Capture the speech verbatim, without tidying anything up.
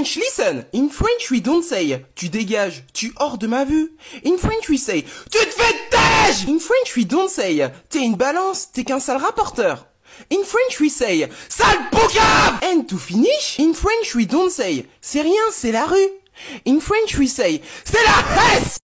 French, listen. In French, we don't say tu dégages, tu hors de ma vue. In French, we say tu te fais têche. In French, we don't say t'es une balance, t'es qu'un sale rapporteur. In French, we say sale boucave. And to finish, in French, we don't say c'est rien, c'est la rue. In French, we say c'est la hesse.